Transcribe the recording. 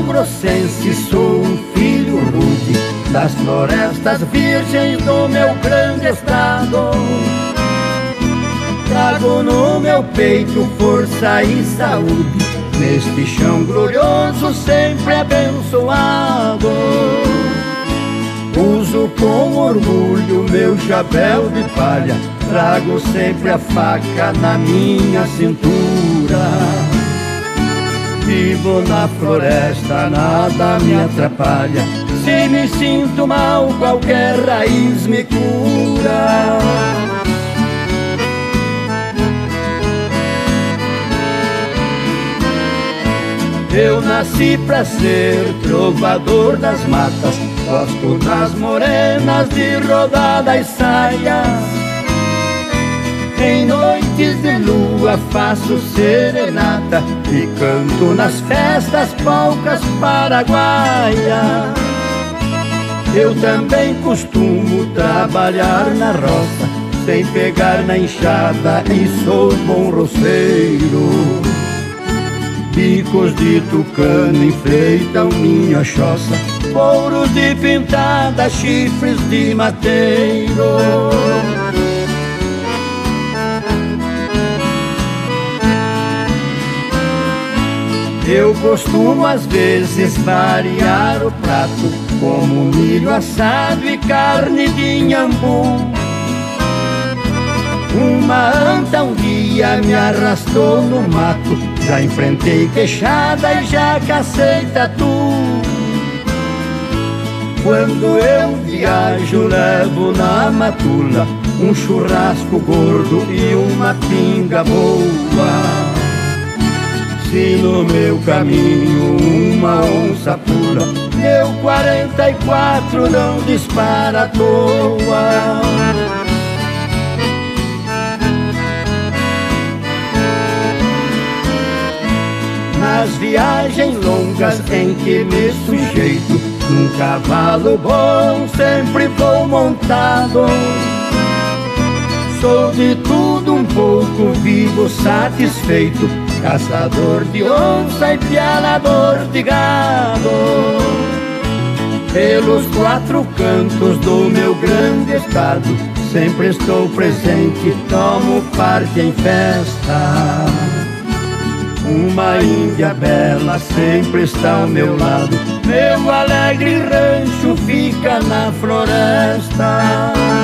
mato-grossense, sou um filho rude das florestas virgens do meu grande estado. Trago no meu peito força e saúde, neste chão glorioso sempre abençoado. Uso com orgulho meu chapéu de palha, trago sempre a faca na minha cintura. Vivo na floresta, nada me atrapalha, se me sinto mal qualquer raiz me cura. Eu nasci pra ser trovador das matas, gosto das morenas de rodada e saia. Em noites de lua faço serenata e canto nas festas polcas paraguaias. Eu também costumo trabalhar na roça, sem pegar na enxada, e sou bom roceiro. Bicos de tucano enfeitam minha choça, pouros de pintada, chifres de mateiro. Eu costumo às vezes variar o prato, como milho assado e carne de inhambu. Uma anta um dia me arrastou no mato, já enfrentei queixada e já cacei tatu. Quando eu viajo levo na matula um churrasco gordo e uma pinga boa. Se no meu caminho uma onça pula, meu 44 não dispara à toa. Nas viagens longas em que me sujeito, num cavalo bom sempre vou montado. Sou de tudo um pouco, vivo satisfeito, caçador de onça e pialador de gado. Pelos quatro cantos do meu grande estado, sempre estou presente, tomo parte em festa. Uma índia bela sempre está ao meu lado, meu alegre rancho fica na floresta.